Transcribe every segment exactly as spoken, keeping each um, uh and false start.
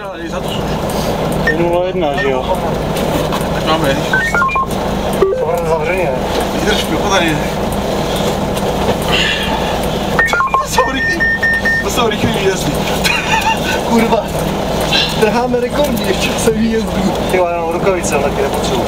vyzrálej, za to službu. nula jedna, že jo? Tak máme rychlost. To máme zavřeně, ne? Vydrž mi, tady. To jsou rychlý, to jsou rychlý výjezdy. Kurva. Trháme rekordy ještě se výjezdí. Ty jo, jenom rukavice, ale taky nepotřebuji.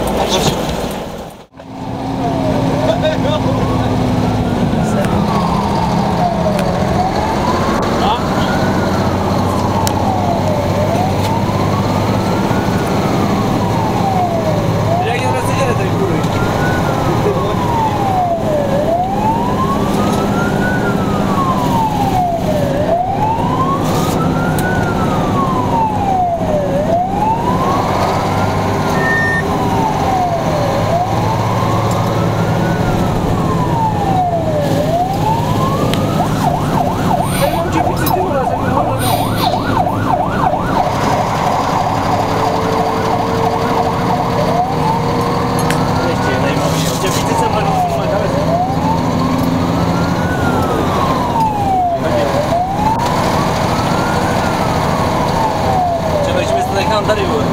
Tady vole.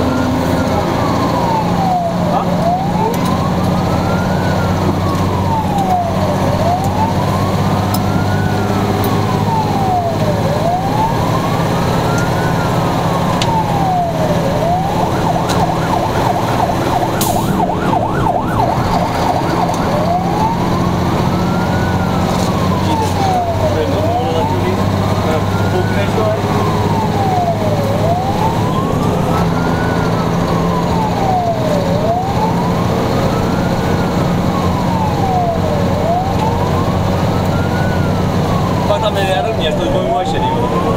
Tam je rovně, to je můj můj šedý.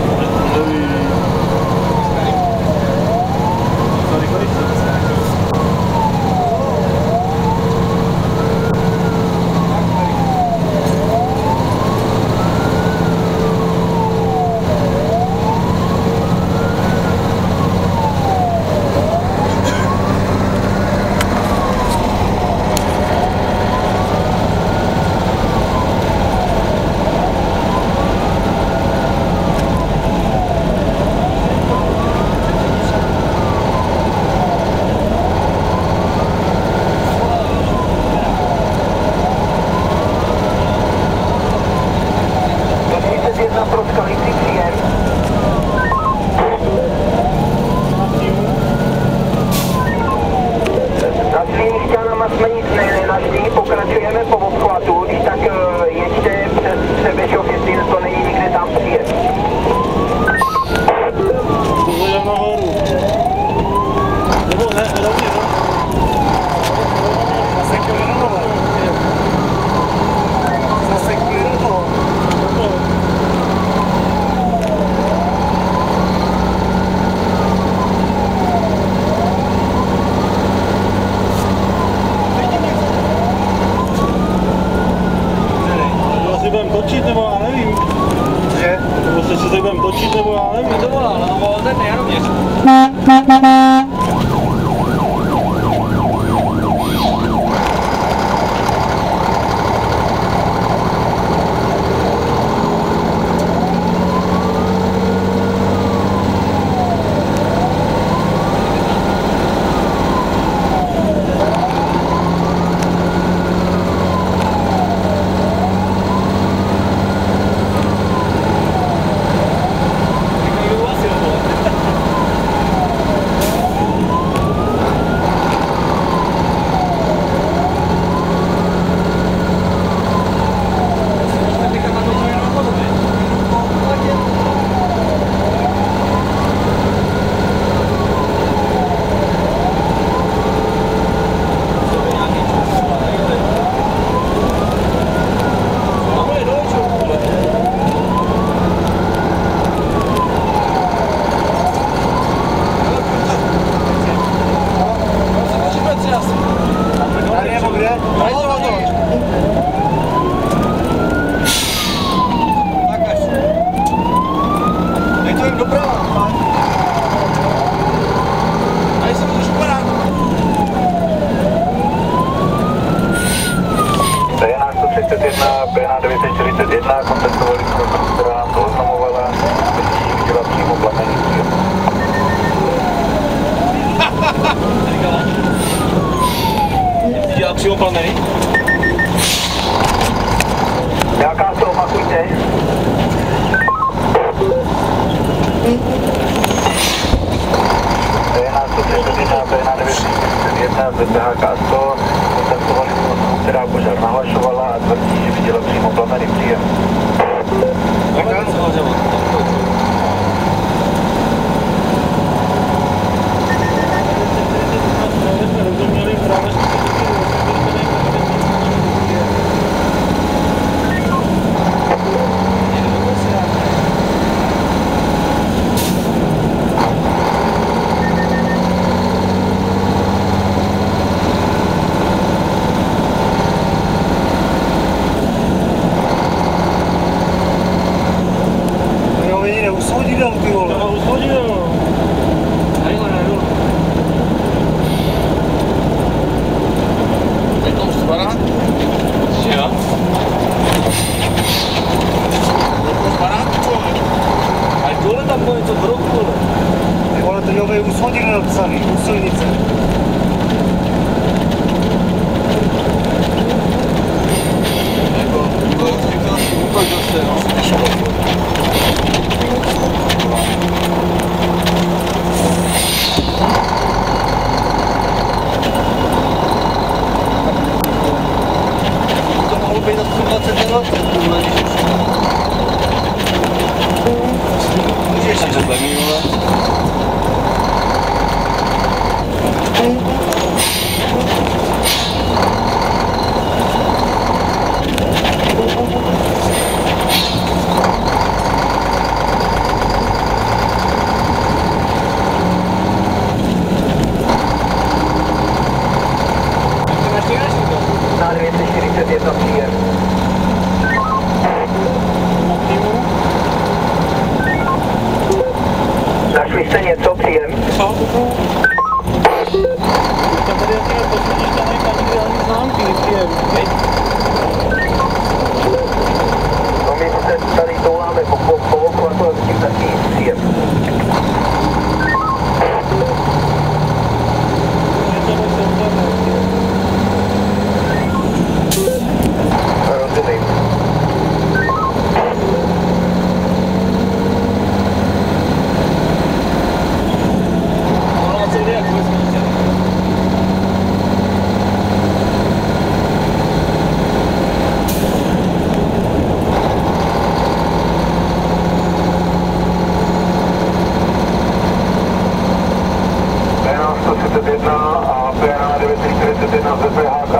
Pokračujeme po obchvatu, když tak jeďte přes Třebešov, jestli to není nikde tam přijet. Jdeme nahoru. Nebo ne, rovně, no. Zasekli do toho. Zasekli do toho. Budeme točit, nebo já nevím. Že? Nebo se si budeme točit, nebo já nevím. To volá, no volá ten nerovně. Jsi opanej? Jaká to opakujte? B H sto třicet jedna, B H devět set třicet jedna, Z B H K sto, kontaktovali osobu, která požár nahlašovala a tvrdí, že viděla přímo plamený příjem. Usvodil, ty vole. No, usvodil. Najdu, najdu. Je to už zbará? Jo. Je to zbará? Ale dole tam bylo něco drogu, dole. Ty vole, to mělo být usvodil napsaný, u silnice. Jako, to je asi vůbec doste, no. To mohlo být na sto dvacet dvacet, tohle, když už... Můžeš si to zlemí, vole. Na dvě stě čtyřicet jedna příjem. Našli jste něco, příjem? Co? Tam tady jaký poslední stanek a nikdy ani známky, příjem. No my se tady touláme po, po, po oku a s tím taky příjem. Rozumím. Ono co jde, jak vůbec nevíte. B H sto třicet jedna a B H devět set čtyřicet jedna Z B H K